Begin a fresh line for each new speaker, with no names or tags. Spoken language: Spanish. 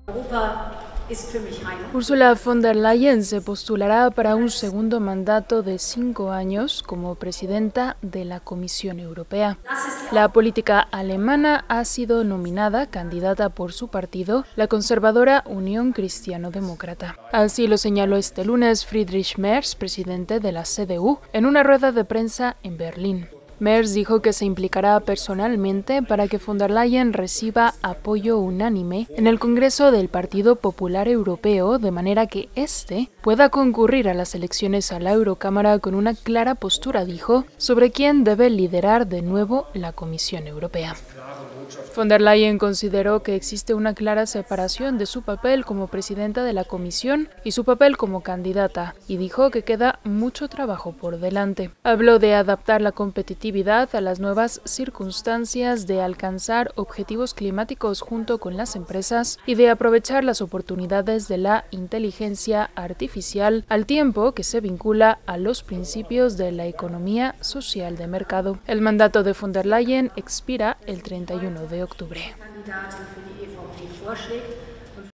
Ursula von der Leyen se postulará para un segundo mandato de 5 años como presidenta de la Comisión Europea. La política alemana ha sido nominada candidata por su partido, la conservadora Unión Cristiano-Demócrata. Así lo señaló este lunes Friedrich Merz, presidente de la CDU, en una rueda de prensa en Berlín. Merz dijo que se implicará personalmente para que von der Leyen reciba apoyo unánime en el Congreso del Partido Popular Europeo, de manera que éste pueda concurrir a las elecciones a la Eurocámara con una clara postura, dijo, sobre quién debe liderar de nuevo la Comisión Europea. Von der Leyen consideró que existe una clara separación de su papel como presidenta de la Comisión y su papel como candidata, y dijo que queda mucho trabajo por delante. Habló de adaptar la competitividad a las nuevas circunstancias, de alcanzar objetivos climáticos junto con las empresas y de aprovechar las oportunidades de la inteligencia artificial, al tiempo que se vincula a los principios de la economía social de mercado. El mandato de von der Leyen expira el 31 de octubre.